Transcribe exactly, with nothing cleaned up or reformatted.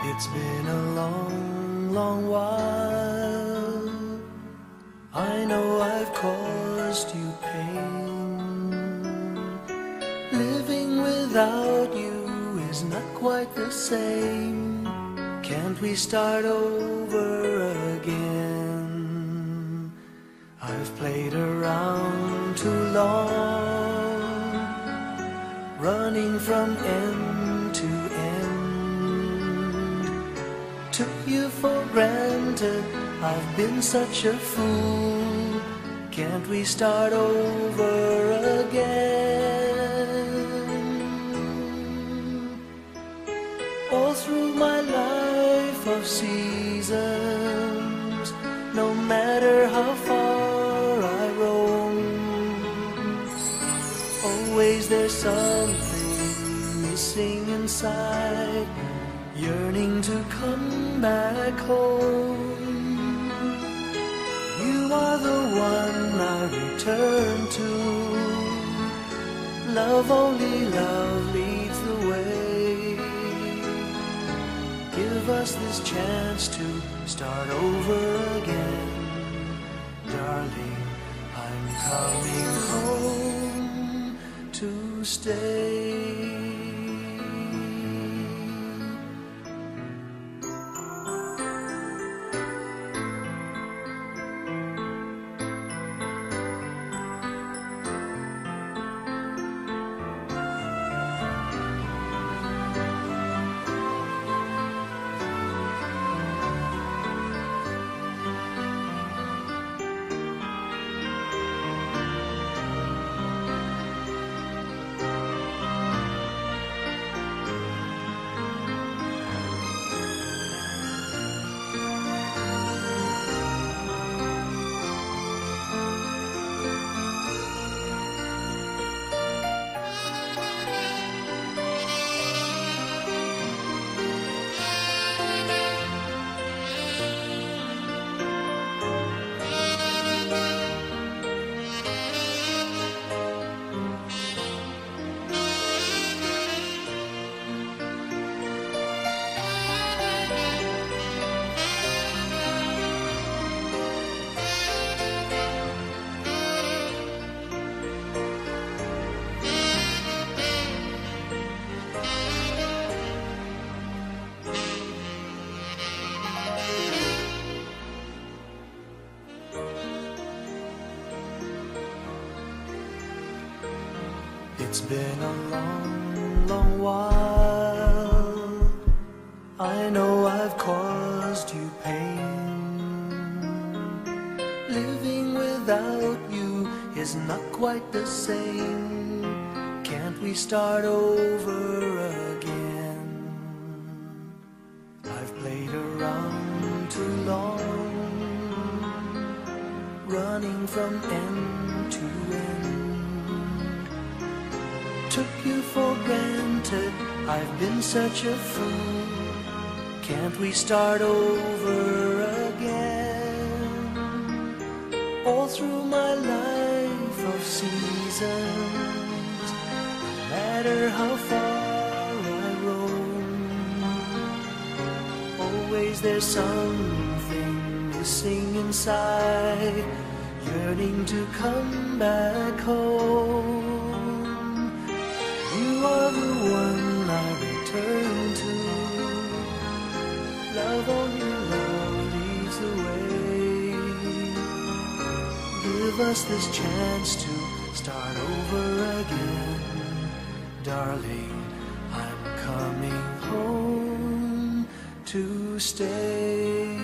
It's been a long, long while. I know I've caused you pain. Living without you is not quite the same. Can't we start over again? I've played around too long, running from end to end. Took you for granted, I've been such a fool. Can't we start over again? All through my life of seasons, no matter how far I roam, always there's something missing inside, yearning to come back home. You are the one I return to. Love, only love leads the way. Give us this chance to start over again. Darling, I'm coming home to stay. It's been a long, long while. I know I've caused you pain. Living without you is not quite the same. Can't we start over again? I've played around too long, running from end to end. Took you for granted, I've been such a fool. Can't we start over again? All through my life of seasons, no matter how far I roam, always there's something missing inside, yearning to come back home. You are the one I return to. Love, only love leads the way. Give us this chance to start over again. Darling, I'm coming home to stay.